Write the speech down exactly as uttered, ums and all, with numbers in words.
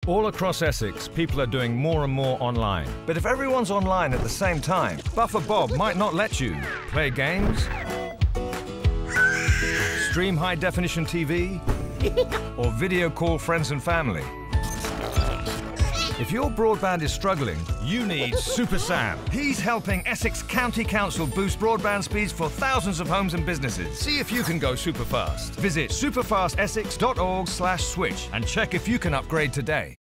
All across Essex, people are doing more and more online. But if everyone's online at the same time, Buffer Bob might not let you play games, stream high-definition T V, or video call friends and family. If your broadband is struggling, you need Super Sam. He's helping Essex County Council boost broadband speeds for thousands of homes and businesses. See if you can go super fast. Visit superfast essex dot org slash switch and check if you can upgrade today.